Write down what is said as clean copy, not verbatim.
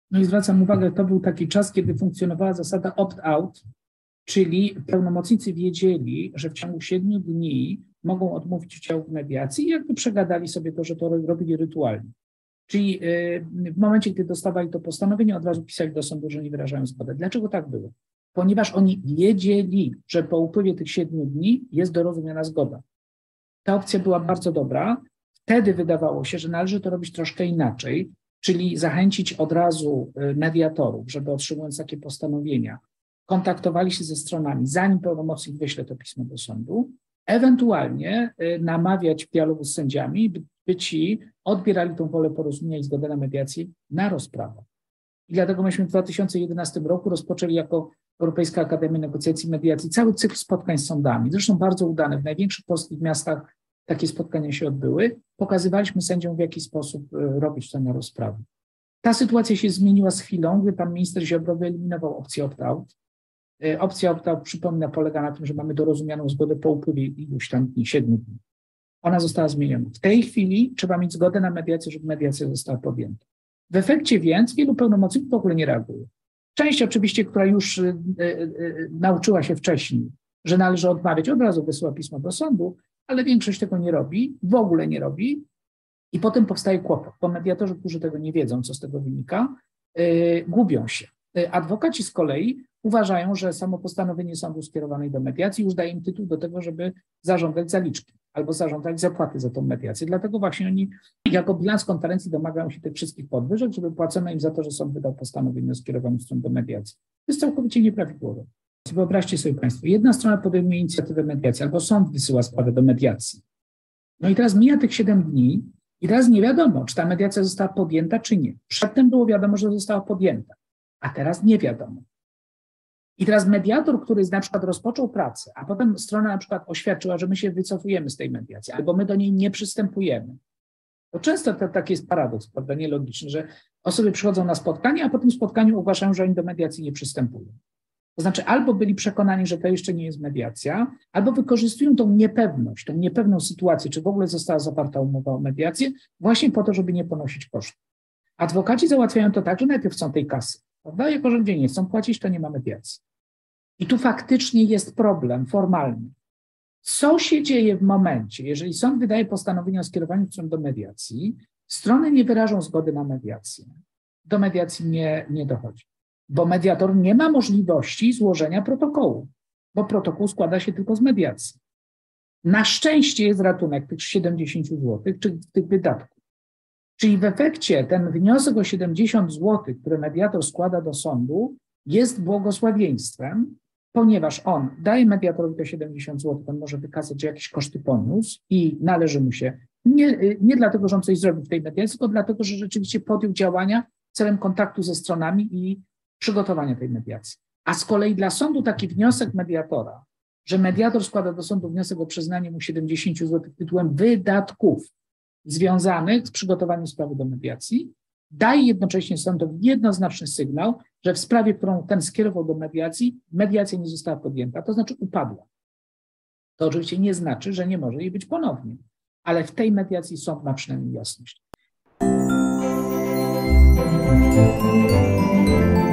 No i zwracam uwagę, to był taki czas, kiedy funkcjonowała zasada opt-out, czyli pełnomocnicy wiedzieli, że w ciągu 7 dni mogą odmówić udziału w mediacji i jakby przegadali sobie to, że to robili rytualnie. Czyli w momencie, gdy dostawali to postanowienie, od razu pisali do sądu, że nie wyrażają zgody. Dlaczego tak było? Ponieważ oni wiedzieli, że po upływie tych 7 dni jest dorozumiana zgoda. Ta opcja była bardzo dobra. Wtedy wydawało się, że należy to robić troszkę inaczej, czyli zachęcić od razu mediatorów, żeby otrzymując takie postanowienia, kontaktowali się ze stronami, zanim pełnomocnik wyśle to pismo do sądu, ewentualnie namawiać w dialogu z sędziami, by ci odbierali tą wolę porozumienia i zgodę na mediację na rozprawę. I dlatego myśmy w 2011 roku rozpoczęli jako Europejska Akademia Negocjacji i Mediacji cały cykl spotkań z sądami, zresztą bardzo udane. W największych polskich miastach takie spotkania się odbyły. Pokazywaliśmy sędziom, w jaki sposób robić to na rozprawie. Ta sytuacja się zmieniła z chwilą, gdy pan minister Ziobro wyeliminował opcję opt-out. Opcja opt-out, przypomnę, polega na tym, że mamy dorozumianą zgodę po upływie iluś tam dni, 7 dni. Ona została zmieniona. W tej chwili trzeba mieć zgodę na mediację, żeby mediacja została podjęta. W efekcie więc wielu pełnomocników w ogóle nie reaguje. Część oczywiście, która już nauczyła się wcześniej, że należy odmawiać, od razu wysyła pismo do sądu, ale większość tego nie robi, w ogóle nie robi i potem powstaje kłopot, bo mediatorzy, którzy tego nie wiedzą, co z tego wynika, gubią się. Adwokaci z kolei uważają, że samo postanowienie sądu skierowanej do mediacji już daje im tytuł do tego, żeby zażądać zaliczki albo zażądać zapłaty za tą mediację. Dlatego właśnie oni jako bilans konferencji domagają się tych wszystkich podwyżek, żeby płacono im za to, że sąd wydał postanowienie o skierowaniu stron do mediacji. To jest całkowicie nieprawidłowe. Wyobraźcie sobie Państwo, jedna strona podejmuje inicjatywę mediacji albo sąd wysyła sprawę do mediacji. No i teraz mija tych 7 dni i teraz nie wiadomo, czy ta mediacja została podjęta, czy nie. Przedtem było wiadomo, że została podjęta, a teraz nie wiadomo. I teraz mediator, który na przykład rozpoczął pracę, a potem strona na przykład oświadczyła, że my się wycofujemy z tej mediacji, albo my do niej nie przystępujemy. To często taki jest paradoks, prawda, nielogiczny, że osoby przychodzą na spotkanie, a po tym spotkaniu ogłaszają, że oni do mediacji nie przystępują. To znaczy albo byli przekonani, że to jeszcze nie jest mediacja, albo wykorzystują tą niepewność, tą niepewną sytuację, czy w ogóle została zawarta umowa o mediację, właśnie po to, żeby nie ponosić kosztów. Adwokaci załatwiają to tak, że najpierw chcą tej kasy, prawda? Jako że ludzie nie chcą płacić, to nie ma mediacji. I tu faktycznie jest problem formalny. Co się dzieje w momencie, jeżeli sąd wydaje postanowienie o skierowaniu stron do mediacji, strony nie wyrażą zgody na mediację, do mediacji nie dochodzi, bo mediator nie ma możliwości złożenia protokołu, bo protokół składa się tylko z mediacji. Na szczęście jest ratunek tych 70 zł, czy tych wydatków. Czyli w efekcie ten wniosek o 70 zł, który mediator składa do sądu, jest błogosławieństwem, ponieważ on daje mediatorowi te 70 zł, on może wykazać, że jakieś koszty poniósł i należy mu się, nie dlatego, że on coś zrobił w tej mediacji, tylko dlatego, że rzeczywiście podjął działania celem kontaktu ze stronami i przygotowania tej mediacji. A z kolei dla sądu taki wniosek mediatora, że mediator składa do sądu wniosek o przyznanie mu 70 zł tytułem wydatków związanych z przygotowaniem sprawy do mediacji, daje jednocześnie sądowi jednoznaczny sygnał, że w sprawie, którą ten skierował do mediacji, mediacja nie została podjęta, to znaczy upadła. To oczywiście nie znaczy, że nie może jej być ponownie, ale w tej mediacji sąd ma przynajmniej jasność.